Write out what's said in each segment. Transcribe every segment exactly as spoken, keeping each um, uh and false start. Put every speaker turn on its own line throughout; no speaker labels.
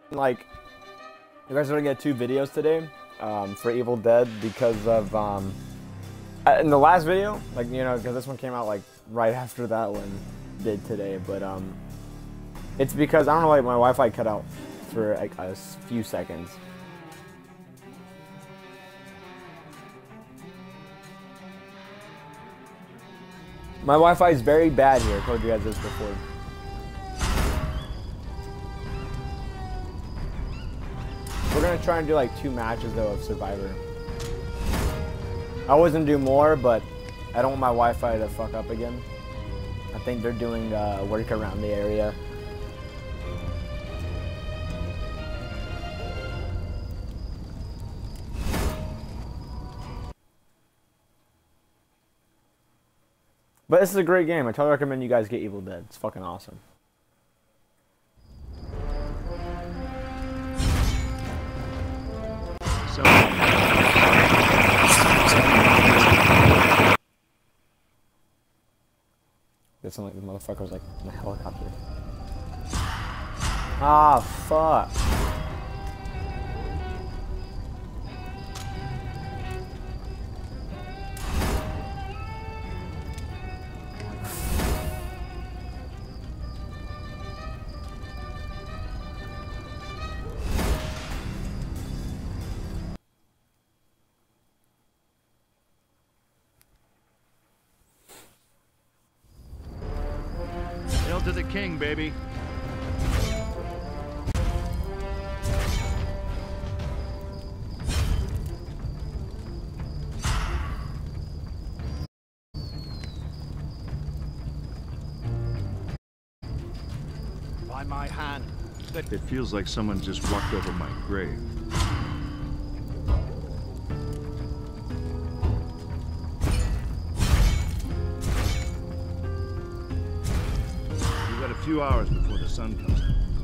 like, you guys are gonna get two videos today um, for Evil Dead because of um, in the last video, like you know, because this one came out like right after that one did today, but um, it's because I don't know, like my Wi-Fi cut out for like a few seconds. My Wi-Fi is very bad here. I told you guys this before. We're gonna try and do like two matches though of Survivor. I was gonna do more, but I don't want my Wi-Fi to fuck up again. I think they're doing uh, work around the area. But this is a great game. I totally recommend you guys get Evil Dead. It's fucking awesome.
So
It sounded like the motherfucker was like in a helicopter. Ah, fuck.
hail to the king, baby. By my hand. It feels like someone just walked over my grave. We've got a few hours before the sun comes up.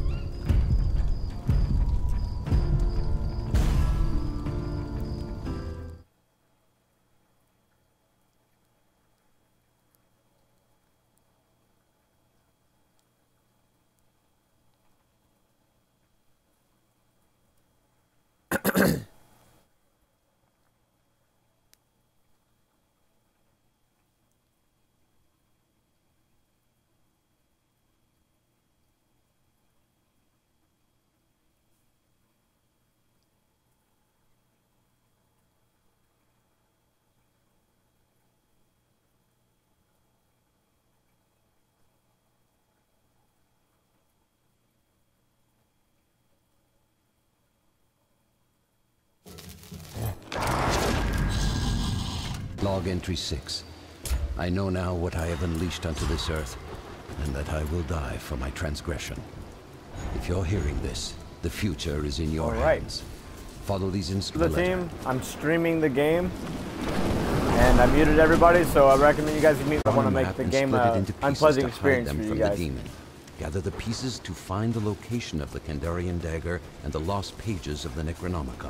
Log entry six. I know now what I have unleashed onto this earth, and that I will die for my transgression. If you're hearing this, the future is in your
All right.
hands. Follow these
To the
instructions.
team, I'm streaming the game, and I muted everybody, so I recommend you guys mute. I want to make the game an unpleasant experience for you
from
guys.
The demon. Gather the pieces to find the location of the Kandarian dagger and the lost pages of the Necronomicon.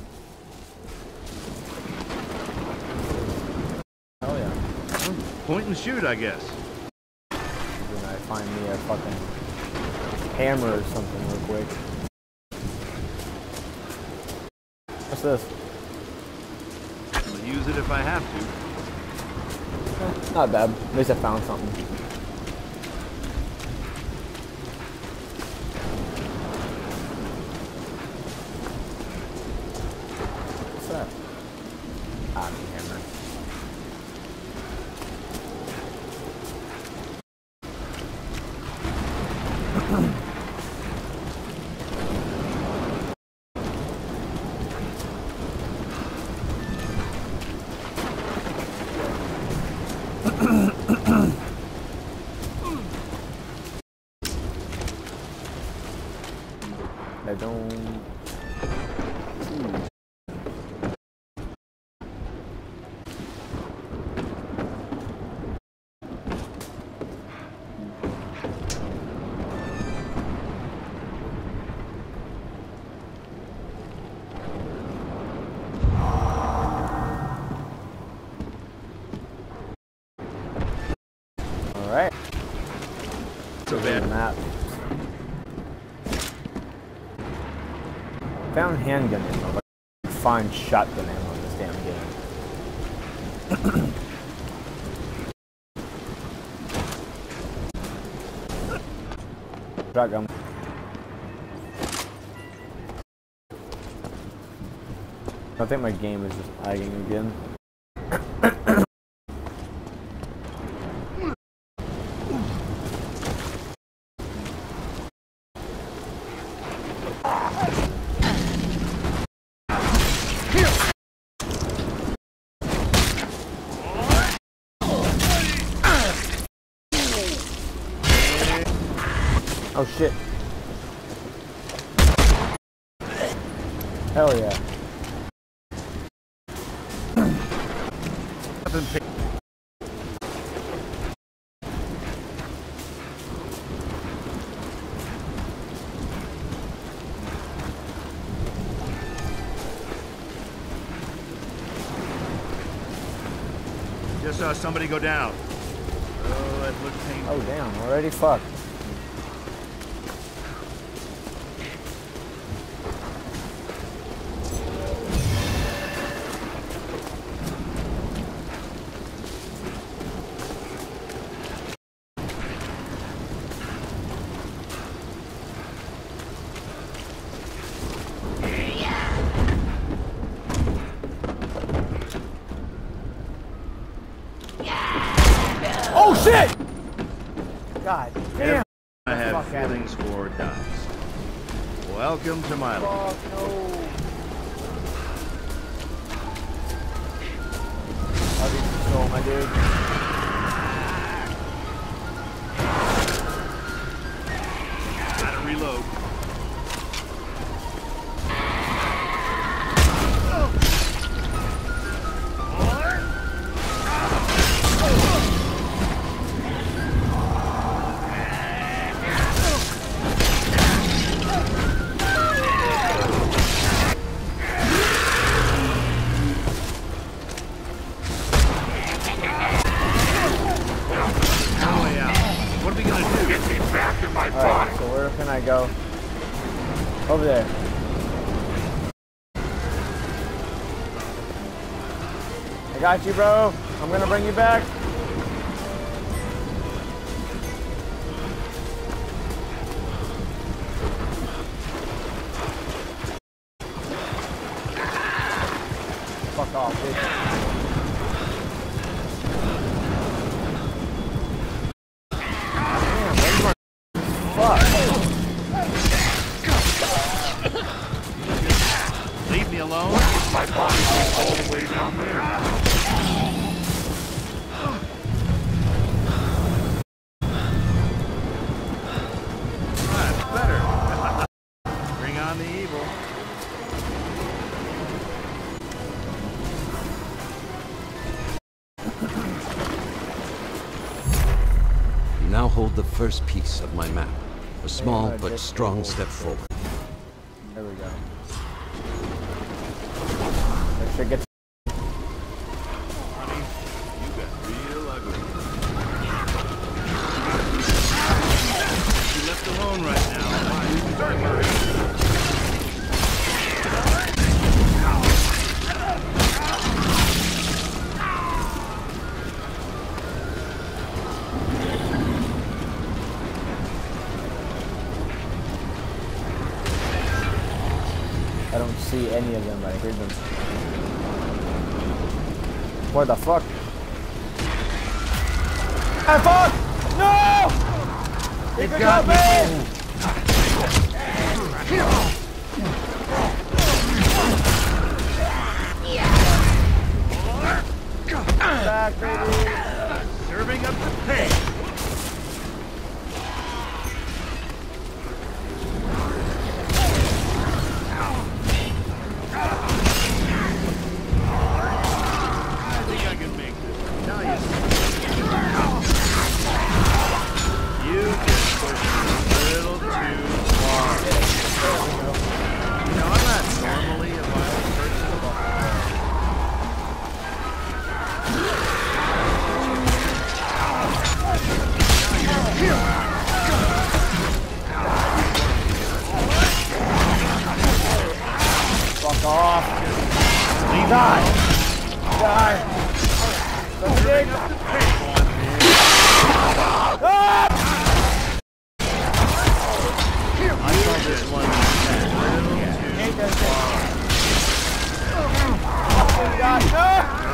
Hell yeah.
Point and shoot, I guess.
Then I find me a fucking hammer or something real quick. What's this?
I'll use it if I have to.
Not bad. At least I found something. What's that? Ah, the hammer. I don't... Alright.
So bad.
Map. Found handgun ammo, but I can't find shotgun ammo in this damn game. Shotgun. I think my game is just lagging again. Oh shit. Hell yeah.
Just saw somebody go down. Oh, that looked painful.
Oh damn, already fucked. Oh shit! God damn.
I have feelings for dice. Welcome to my life.
Fuck no. How did you kill my dude?
Gotta reload.
Alright, so where can I go? Over there. I got you, bro. I'm gonna bring you back. Fuck off, bitch.
Leave me alone. My body's all the way down there. That's better. Bring on the evil.
You now hold the first piece of my map. A small but strong step forward.
There we go. That should get.
Honey, you got real ugly. You're left alone right now. Why are you talking about it?
I don't see any of them, but I hear them. What the fuck? Ah, fuck! No! It got me! Back, baby!
Serving up the pig. You just pushed a little too far.
Die! Die! Let's dig! Ah!
I saw this one.
Ain't that shit. God, no!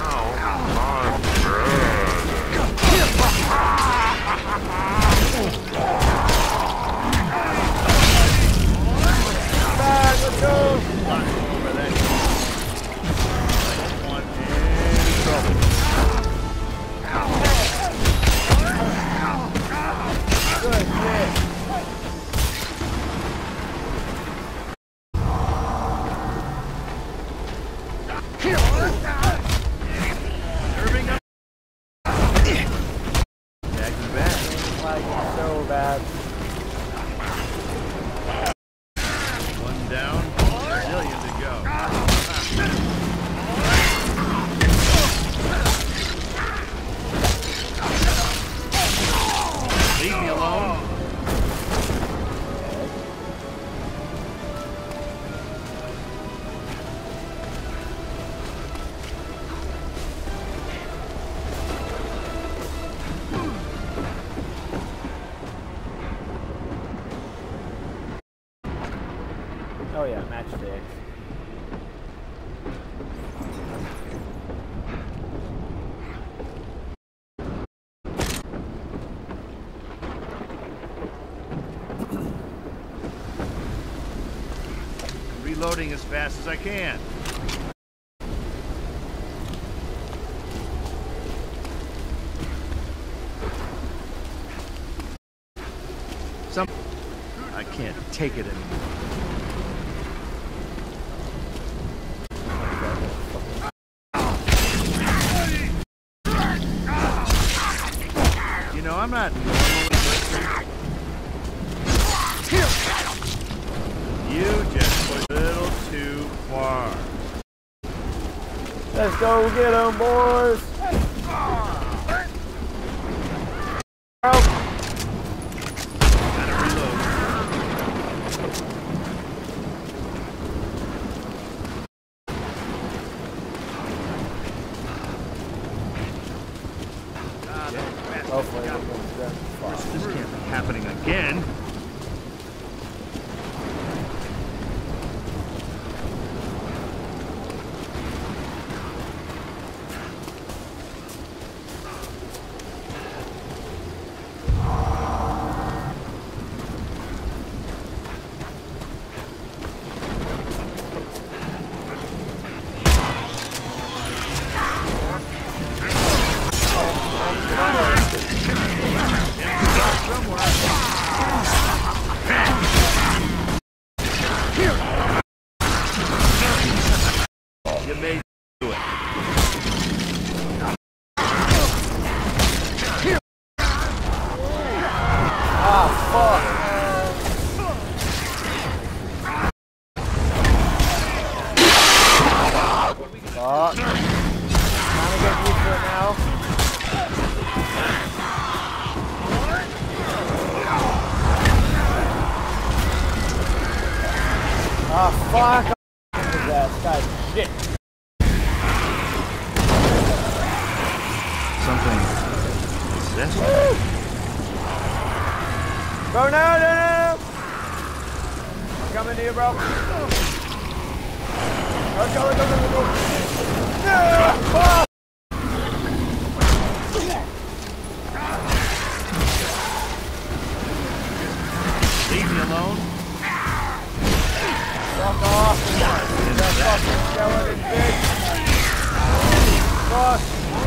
Back, let's go!
Over that. One in trouble.
Good shit.
Irving up. Back to back.
Like, so bad.
One down. Zillion to go. Leave me alone.
Oh yeah, matchsticks.
Reloading as fast as I can. Some I can't take it anymore. You know, I'm not normally listening. You just went a little too far.
Let's go get them, boys! Oh.
Gotta reload. God, that bastard
Hopefully,
got me.
everyone's done.
This can't be happening again. You may do it.
Ah, fuck! Fuck. Kinda getting used to it now. Ah, fuck! That guy's shit.
Something possessed.
Bro, no, no, no, no! I'm coming to you, bro. Let's go, let's go, let's go, let's go. Yeah, fuck!
Leave me alone.
Fuck off! That fucking skeleton bitch! Fuck!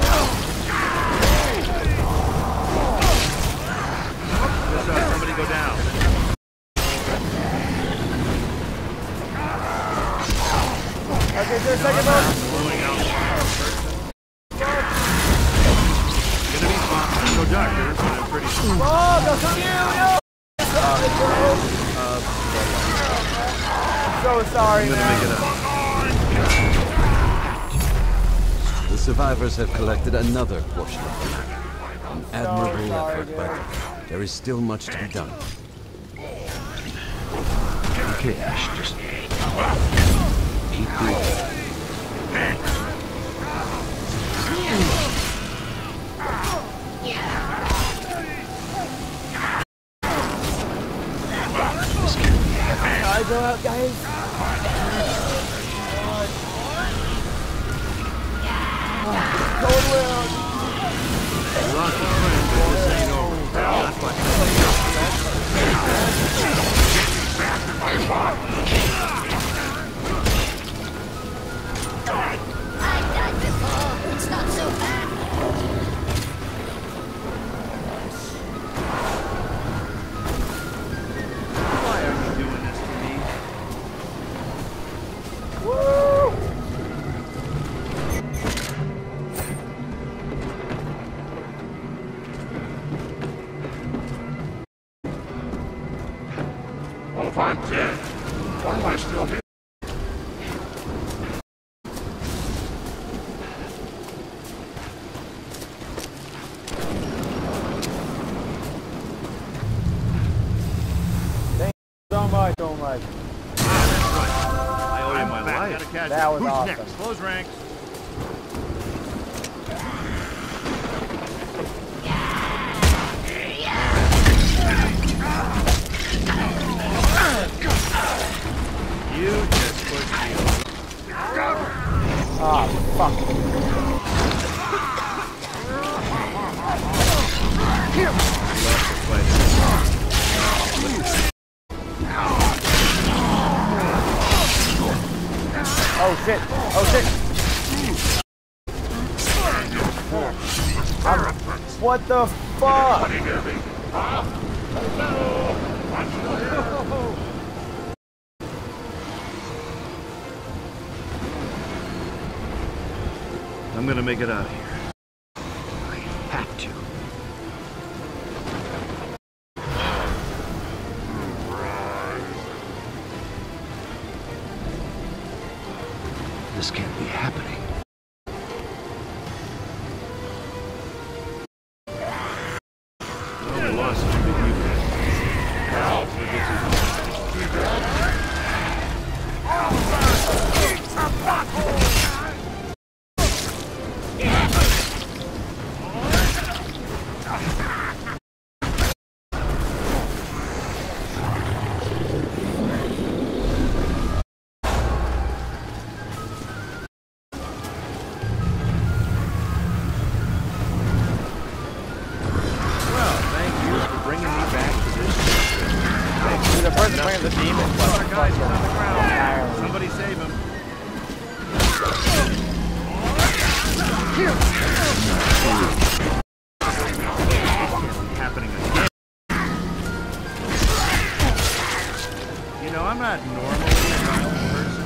Just saw somebody go down.
Okay, just a second, bro.
Blowing out one person. Gonna be fun. No doctors, but I'm pretty sure.
Fuck, that's from you, no!
Uh,
So sorry,
I'm gonna
man.
make it up.
The survivors have collected another portion of the map. An admirable
sorry,
effort,
dude.
but there is still much to be done.
Okay, Ash, just keep doing it.
out, guys. Going around.
You lost a friend, but this ain't over. Not by
I've died before. It's not so bad.
Why are you doing this to me?
Woo!
If I'm dead, what am I still here?
So much, so much.
I owe you my life.
That was
Who's
awesome.
next? Close ranks. You just pushed me over.
Ah, fuck.
Left to fight.
Oh shit! Oh shit! I'm- what the fuck?
I'm gonna make it out of here. I have to. This can't be happening. Well, the loss is big, you Well, thank you for bringing me back to this.
The person playing the demon.
Other guys are on the ground. Somebody save him. Happening again. You know, I'm not normally a violent person.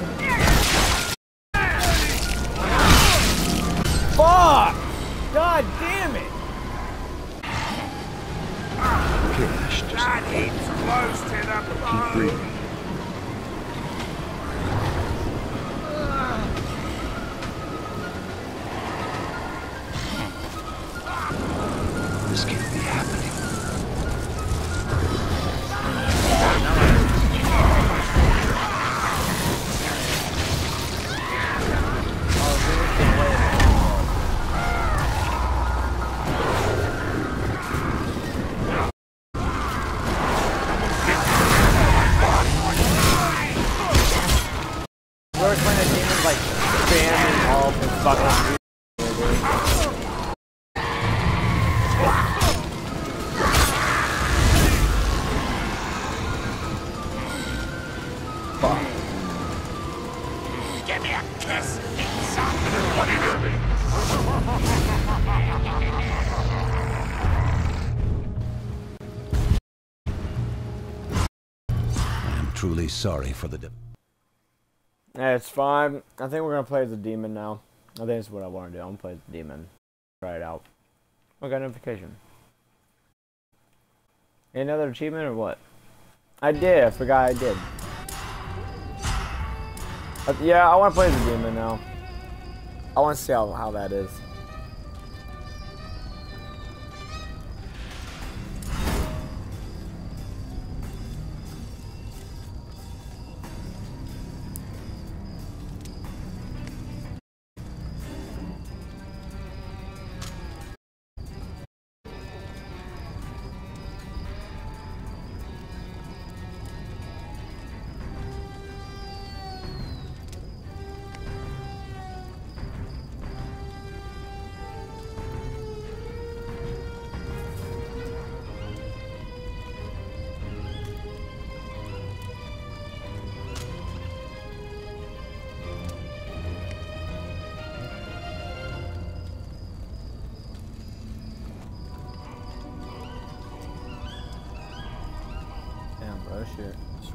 Fuck! God damn it!
Gosh, just
Close to the
keep breathing. This can't be happening.
Whoever playing the demon's like spamming all of his fucking. Fuck.
Give me a kiss, What are you doing?
I am truly sorry for the...
Yeah, it's fine. I think we're gonna play as the demon now. I think that's what I want to do. I'm gonna play as the demon. Try it out. I got a notification. Another achievement or what? I did. I forgot I did. Uh, yeah, I want to play as the demon now. I want to see how, how that is.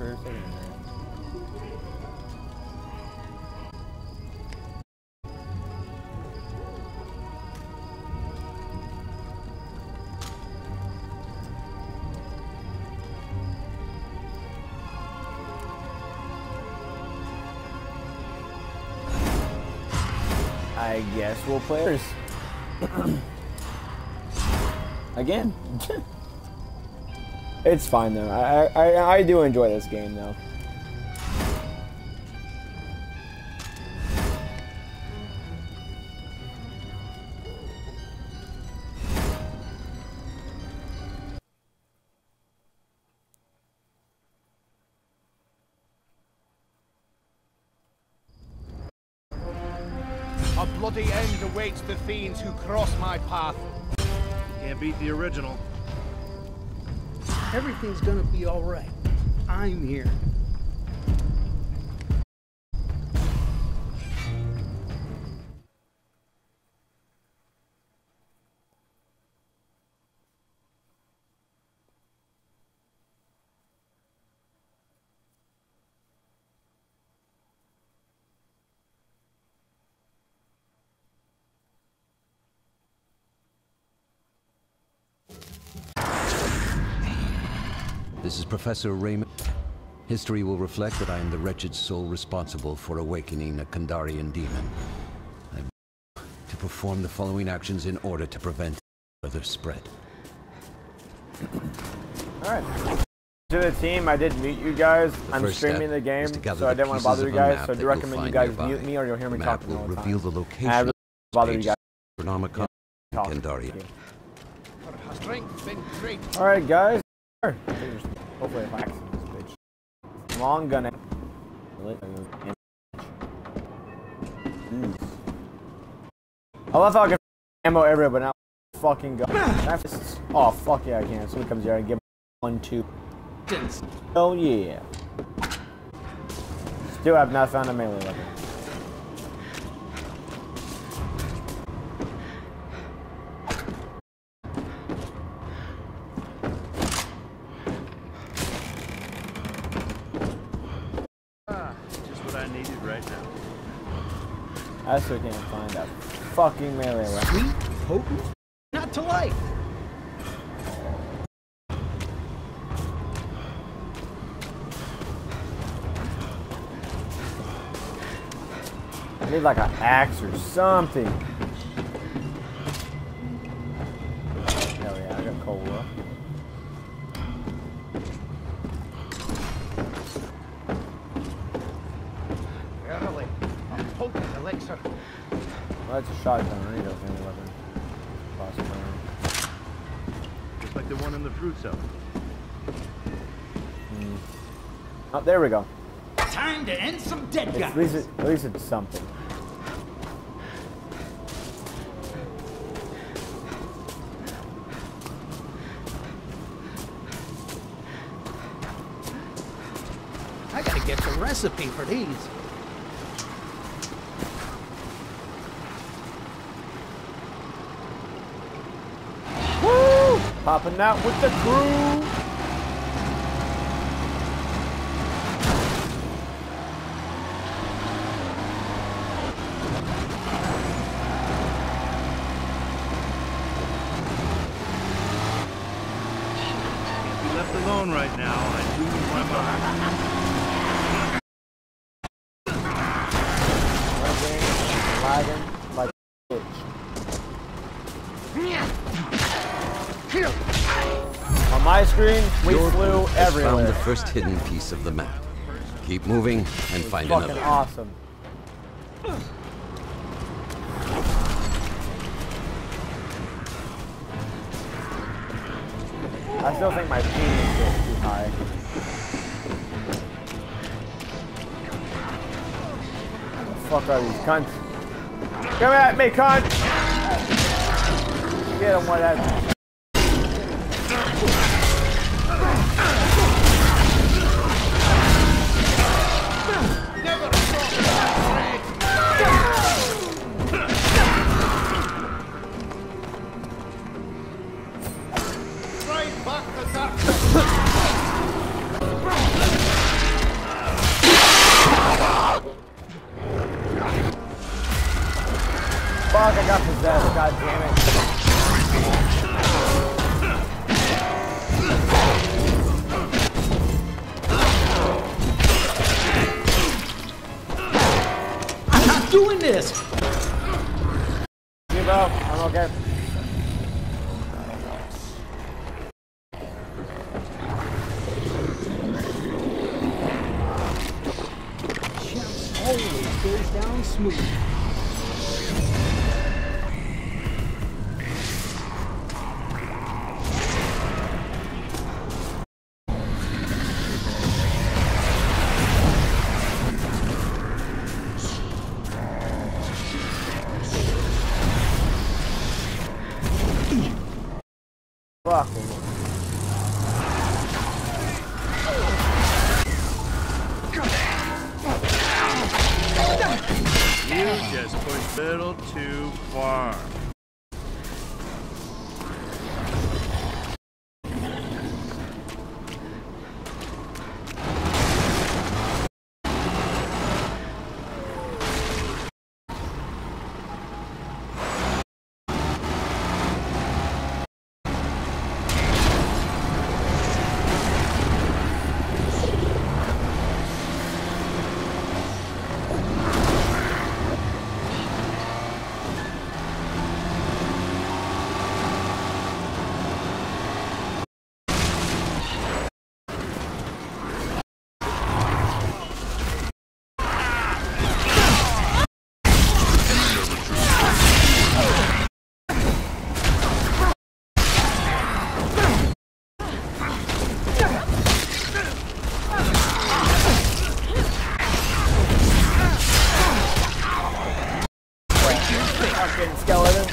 for a second. I guess we'll play again. It's fine though. I, I I do enjoy this game though.
A bloody end awaits the fiends who cross my path.
Can't beat the original.
Everything's gonna be all right. I'm here.
This is Professor Raymond. History will reflect that I am the wretched soul responsible for awakening a Kandarian demon. I to perform the following actions in order to prevent further spread.
Alright. To the team, I did mute you guys.
The
I'm
first
streaming
step
the game,
is to gather
so I
the
didn't want to
pieces
bother
of
you
a
guys,
map
so I
that
do
you'll
recommend you
find
guys
nearby.
mute me or you'll hear me
The map
talking
will
all the
reveal
time.
the location
I
of
really bother you
the
guys.
Necronomicon
Talk.
Kandaria.
Her strength been great.
Alright guys. Hopefully if I accident this bitch. Long gun. Mm. I love how I can ammo everywhere, but not fucking gun. Oh fuck yeah I can. Someone comes here and give me one two. Oh yeah. Still have not found a melee weapon.
Ah, just what I needed right now.
I still can't find a fucking melee weapon.
Sweet, potent, not to life.
I need like an axe or something. Hell yeah, I got cola.
Early. A potent elixir.
Well, that's a shotgun. I need a melee weapon. Crossbow.
Just like the one in the fruit cellar.
Mm. Oh, there we go.
Time to end some dead
It's,
guys.
at least it, at least it's something.
I gotta get the recipe for these.
Woo! Popping out with the crew.
Can't be left alone right now. I lose my mind.
Lagging like a bitch. On my screen, we
Your
flew
group has found
everywhere.
the first hidden piece of the map. Keep moving and find
Fucking
another.
awesome. I still think my ping is still too high. What the fuck are these cunts? Come at me, cunt! Get him, what that.
Right back the dark.
doing this?
You bro, I'm okay.
Champs always goes down smooth.
Fuck.
You just pushed a little too far.
Fucking skeleton.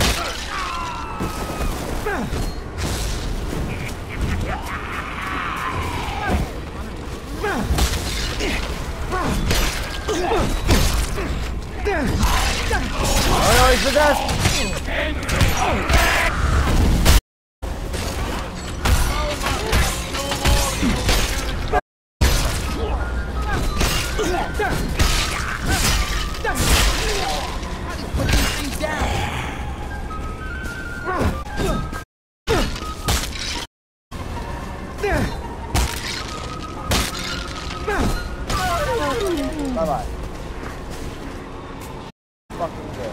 Oh no, he's possessed! Bye-bye. Fucking dead.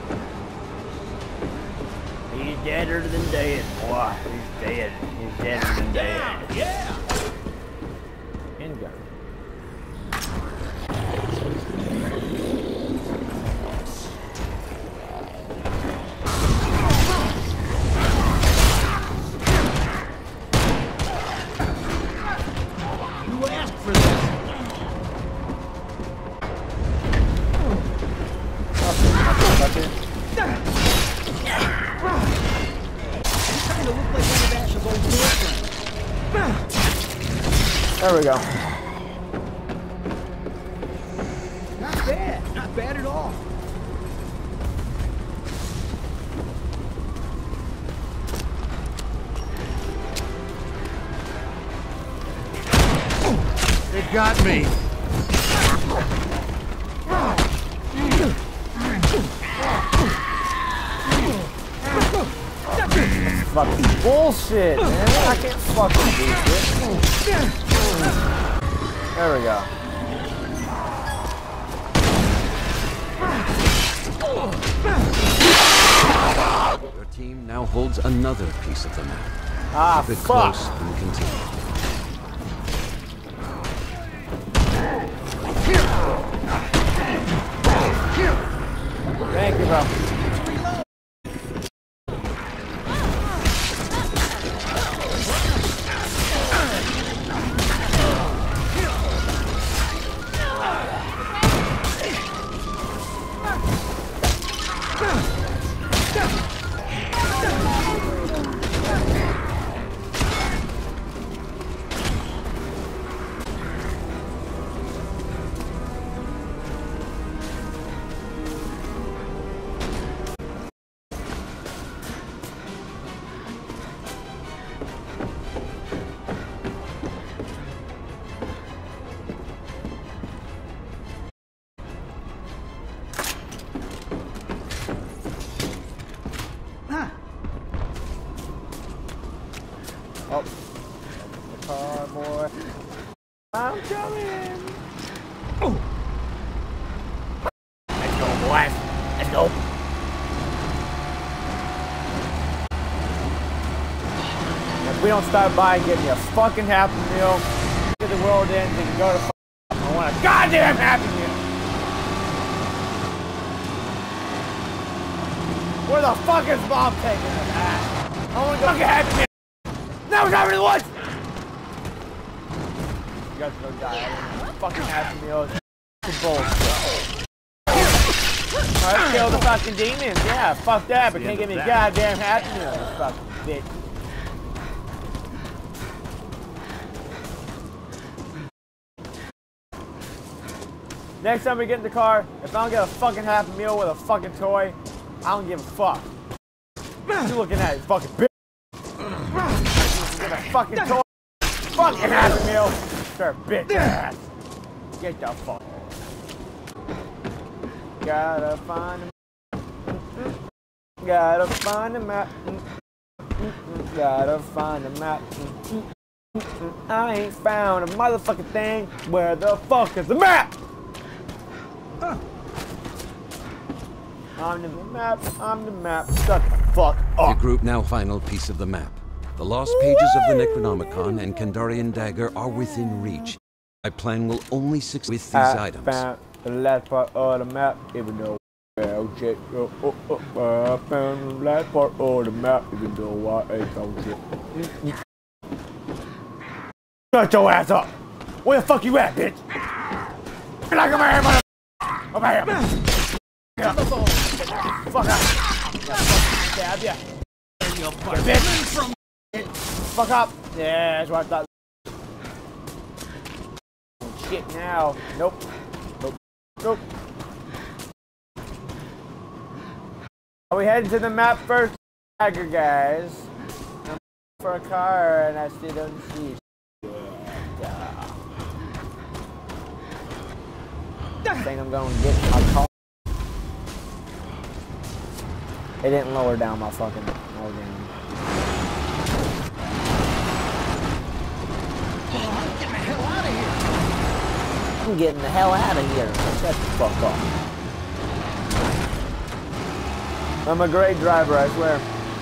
He's deader than dead, boy. He's dead. He's deader than dead.
Yeah!
Handgun.
You asked for this. Kind of look like one of Ash's old girlfriends.
There we go.
Not bad. Not bad at all.
It got me.
Fucking bullshit, man. I can't fucking do shit. There we go.
Your team now holds another piece of the map.
Ah,
Keep it
fuck.
close and continue.
Thank you, bro. Oh, the car, boy. I'm coming. Oh. Let's go, boy. ass. Let's go. If we don't stop by and get me a fucking Happy Meal, get the world ends and can go to fuck. I want a goddamn Happy Meal. Where the fuck is Mom taking us at? I want to go get Happy Meal. Now we're not really once. You guys are gonna die. I want fucking Happy Meals. Bullshit. Alright, kill the fucking demons. Yeah, fuck that, but can't give me a goddamn Happy Meal, you fucking bitch. Next time we get in the car, if I don't get a fucking Happy Meal with a fucking toy, I don't give a fuck. What you looking at, you fucking bitch? Get a fucking toy, fucking Happy Meal. Sure, bitch ass. Get the fuck. Gotta find a Gotta find a map. Gotta find a map. I ain't found a motherfucking thing. Where the fuck is the map? I'm the map, I'm the map. Shut the fuck up.
Your group now final piece of the map. The lost pages of the Necronomicon and Kandarian Dagger are within reach. My plan will only succeed with these
I
items.
Found the last part of the map, even though oh shit. Oh, oh, oh, I found the last part of the map, even though I ain't found shit. Shut your ass up! Where the fuck you at, bitch? Get like over here, mother. Over here. Get up. Fuck up. Stab ya. You bitch. Fuck up. Yeah, that's what I thought. Shit now. Nope. Nope. Nope. Are we heading to the map first? Dagger, guys. I'm for a car and I still don't see shit. I think I'm going to get my car. It didn't lower down my fucking organ. I'm getting the hell out of here. Shut the fuck up. I'm a great driver, I swear.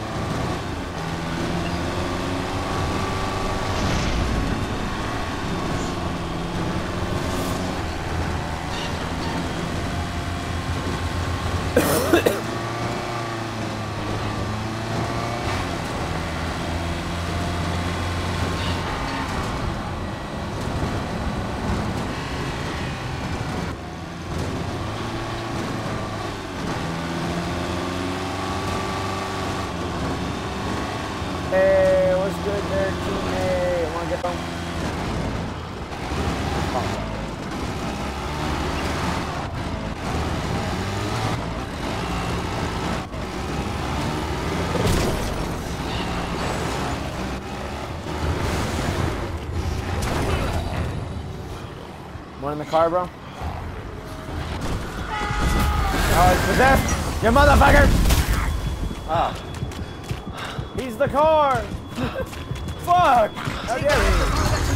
Hey, what's good there, teammate? Wanna get home? Oh. One in the car, bro? Oh, it's possessed! You motherfucker! Oh. He's the car! Fuck! How dare he?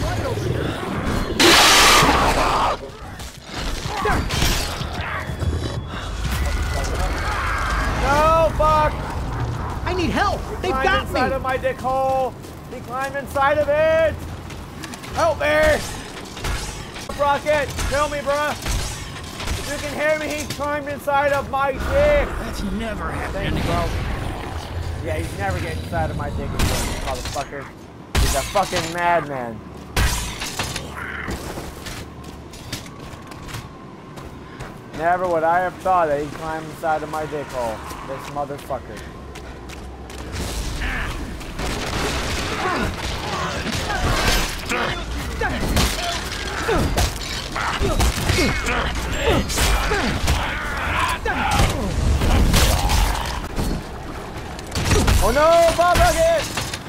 No, fuck!
I need help! They've
Climb
got
inside
me!
of my dick hole! He climbed inside of it! Help me! Rocket! Kill me, bruh! If you can hear me, he climbed inside of my dick!
That's never happened.
Thank you, bro. Yeah, he's never getting inside of my dick again, motherfucker. He's a fucking madman. Never would I have thought that he'd climb inside of my dick hole. This motherfucker. Oh no, Bob Rocket!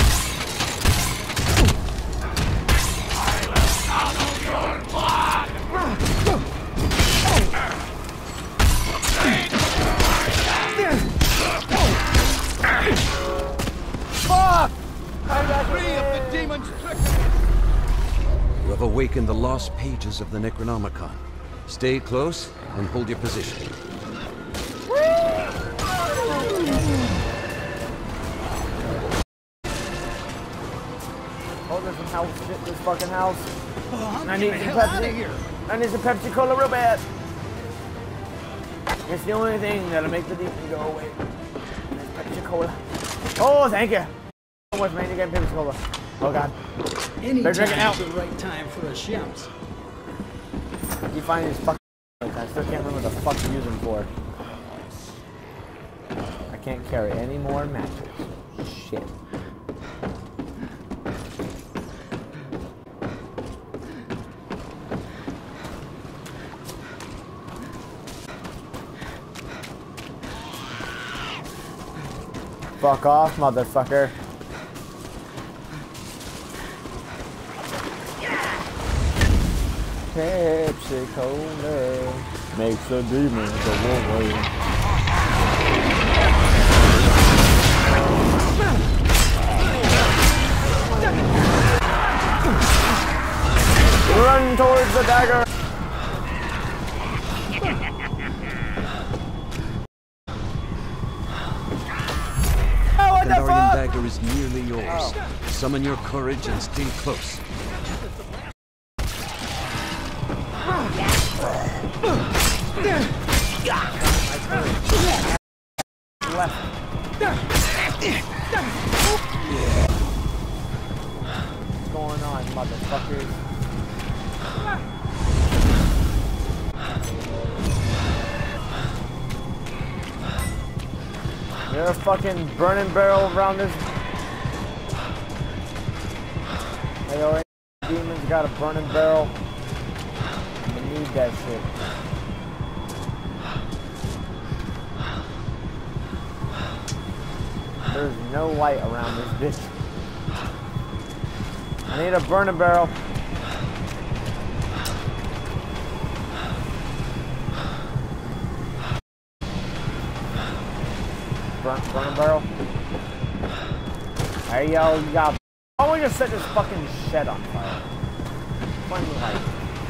Fuck!
Three of the demons
You have awakened the lost pages of the Necronomicon. Stay close and hold your position.
house, shit, this fucking house.
Oh, I'm
I need
getting
some
the hell out of
Pepsi.
here.
I need some Pepsi Cola real bad. It's the only thing that'll make the demon go away. Pepsi Cola. Oh, thank you. So much, man. You get Pepsi Cola. Oh God.
Any
They're drinking
time's
out.
the right time for a shimps.
You find these fucking. I still can't remember what the fuck to use them for. I can't carry any more matches. Shit. Fuck off, motherfucker. Pepsi Cola makes the demons go away. Run towards the dagger. Oh, what the
Kandarian
fuck?
dagger is nearly yours.
Oh.
Summon your courage and stay close.
Left. What's going on, motherfuckers? There's a fucking burning barrel around this. Hey, yo, demons got a burning barrel. I need that shit. There's no light around this bitch. I need a burning barrel. Burn, burning barrel. Hey yo, you got. Why don't we just set this fucking shed on fire? Funny light.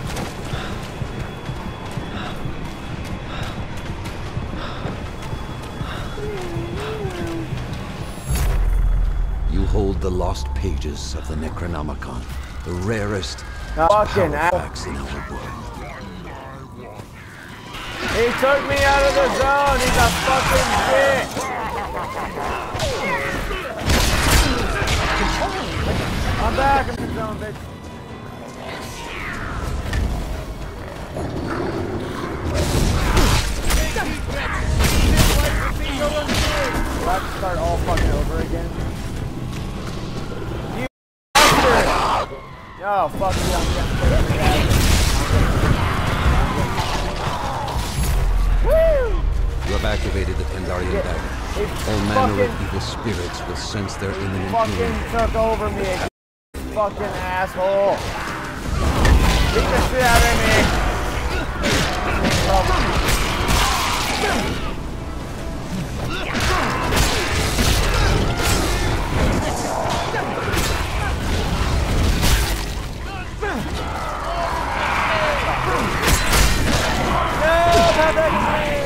You hold the lost pages of the Necronomicon, the rarest
Fucking
artifacts in our world.
He took me out of the zone. He's a fucking bitch. I'm back in the zone, bitch. Do I have to start all fucking over again? You bastard! Oh, fuck you. I'm getting Woo!
You have activated the Kandarian
Yeah.
dagger.
It
All manner of
fucking-
evil spirits will sense their imminent
fucking
doom.
took over me, you fucking asshole. Beat the shit out of me. No, Patrick!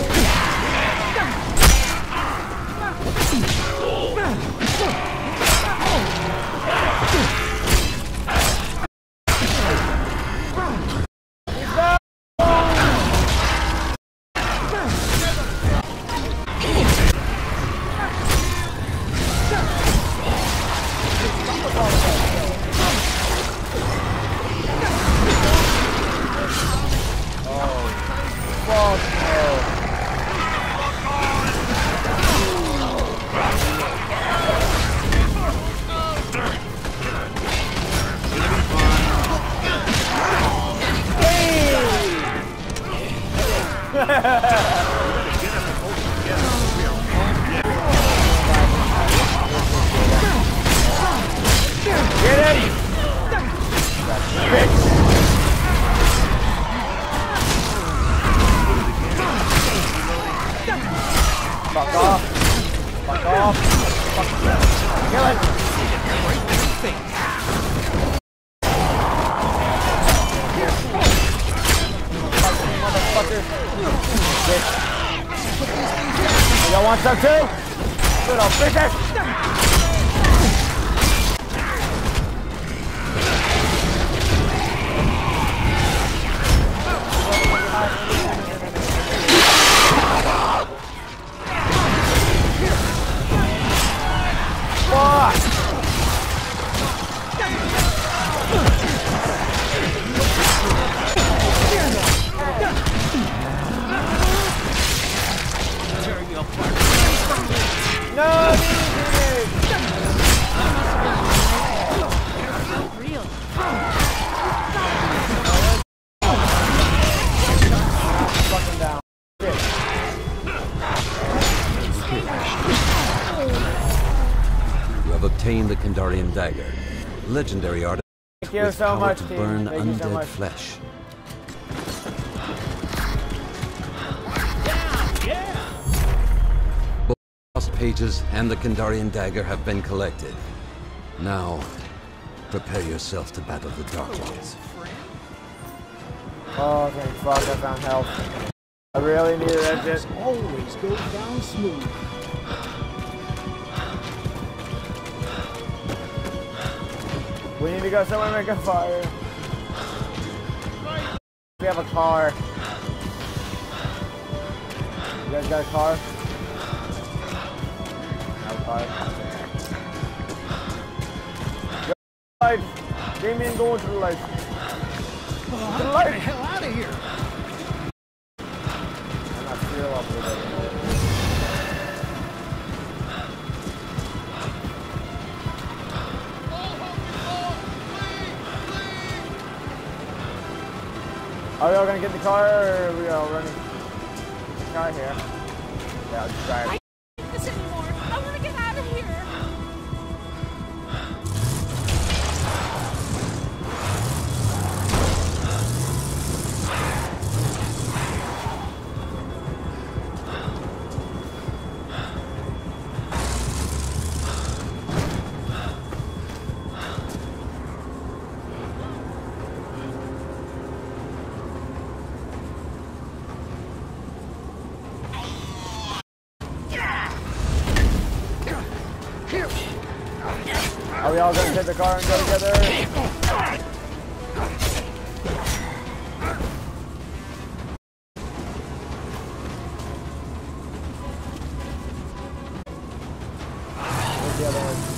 Get him! Bitch! Fuck off! Fuck off! Fuck. Kill it! Motherfucker! Bitch! Y'all want some too? Little bitches!
obtain the Kandarian dagger. Legendary artifact
Thank you
with
so
power
much,
to
team.
burn
Thank you so
undead
much.
flesh. Both lost pages and the Kandarian dagger have been collected. Now, prepare yourself to battle the Dark Ones.
Oh, thank fuck, I found health. I really needed that shit.
Always go down smooth.
We need to go somewhere and make a fire. We have a car. You guys got a car? No car. Go life. Damien, go into the life.
Oh, I'm getting the hell out of here.
I'm not feeling up with it. Are we all gonna get the car, or are we all running? Get the car here. Yeah, I'll just drive.
I can't do this anymore. I want to get out of here.
Are we all gonna take the car and go together? Where's the other one?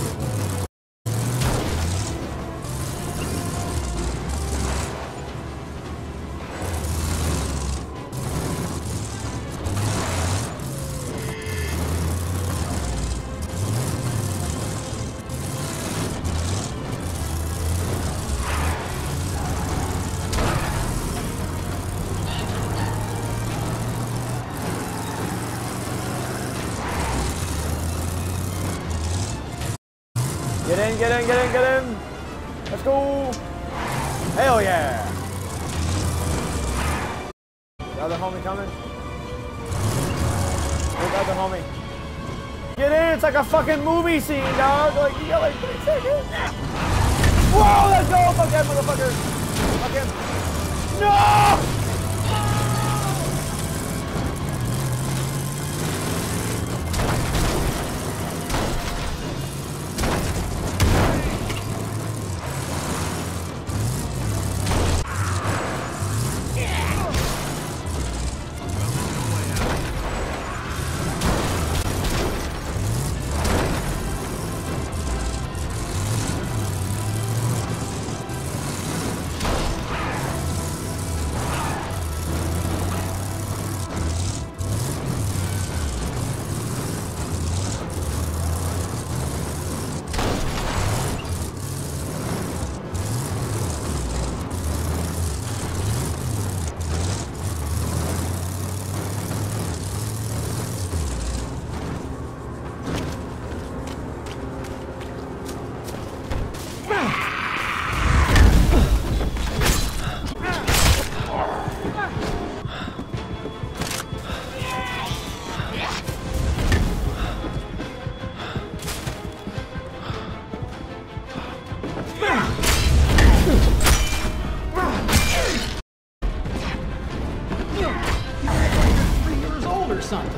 Get in, get in, get in, get in! Let's go! Hell yeah! The other homie coming? Where's the other homie? Get in! It's like a fucking movie scene, dog! Like, you got like three seconds! Whoa! Let's go! Fuck that motherfucker! Fuck him! No!
Three years old or something.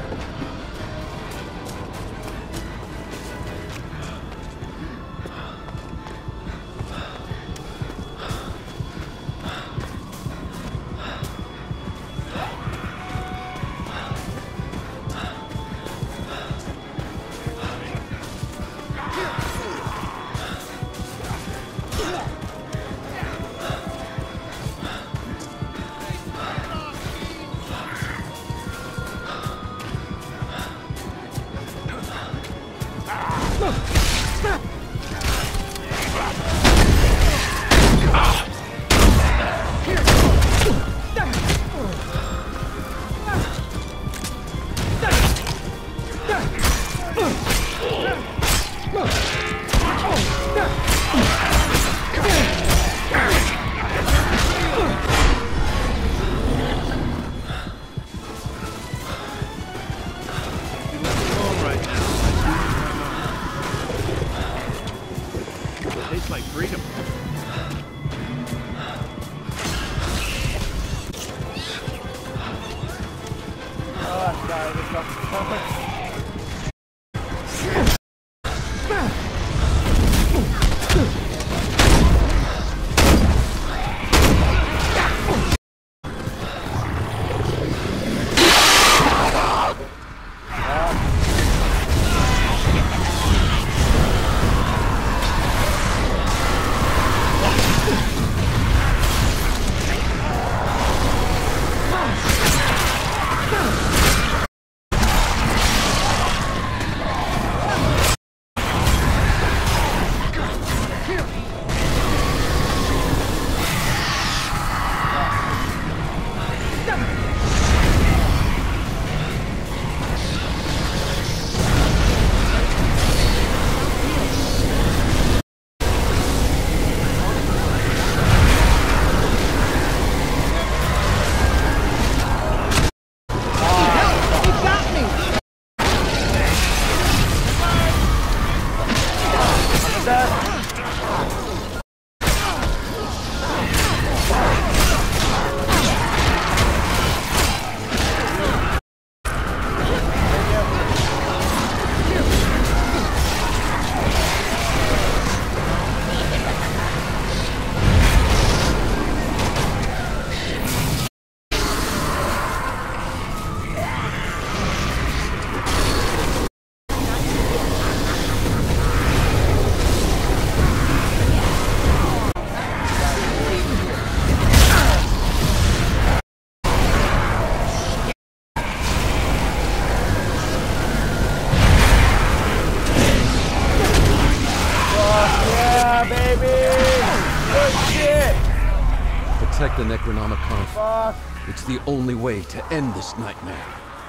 Protect the Necronomicon.
Fuck.
It's the only way to end this nightmare.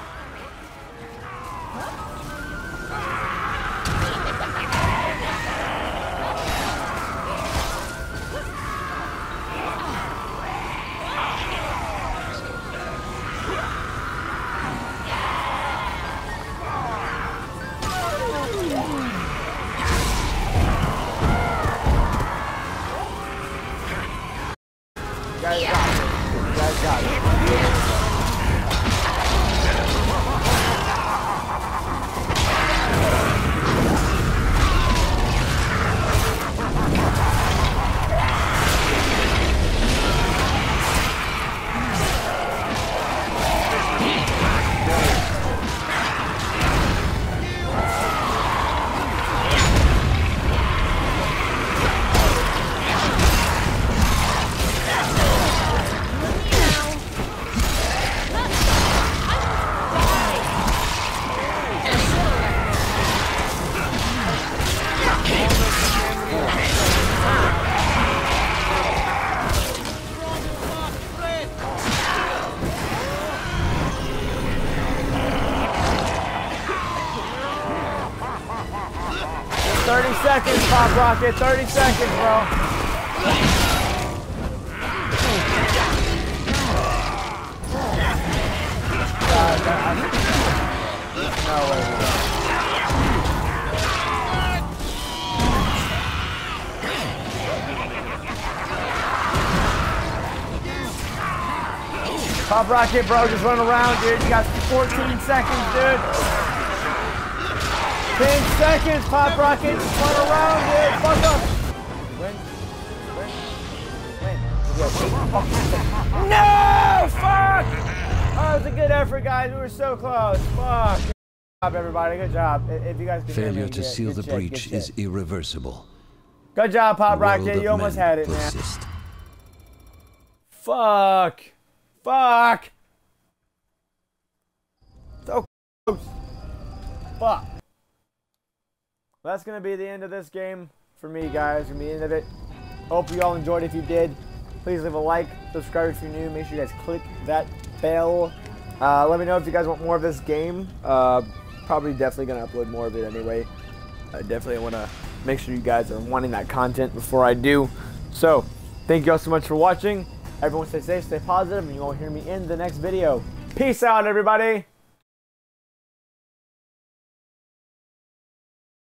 You guys got it. You guys got it. thirty seconds, Pop Rocket. thirty seconds, bro. No way. Pop Rocket, bro. Just run around, dude. You got fourteen seconds, dude. ten seconds, Pop Rocket. Just run around, dude. Fuck up. Win. Win. Win. No! Fuck! Oh, that was a good effort, guys. We were so close. Fuck. Good job, everybody. Good job. If you guys can
Failure
hear me,
to
good,
seal
good
the
shit,
breach
good
is
shit.
irreversible.
Good job, Pop
The world
Rocket.
of
You almost
men
had it, man.
persist.
Fuck. Fuck. So close. Fuck. Well, that's going to be the end of this game for me, guys. Going to be the end of it. Hope you all enjoyed. If you did, please leave a like, subscribe if you're new. Make sure you guys click that bell. Uh, let me know if you guys want more of this game. Uh, probably definitely going to upload more of it anyway. I definitely want to make sure you guys are wanting that content before I do. So, thank you all so much for watching. Everyone stay safe, stay positive, and you will hear me in the next video. Peace out, everybody.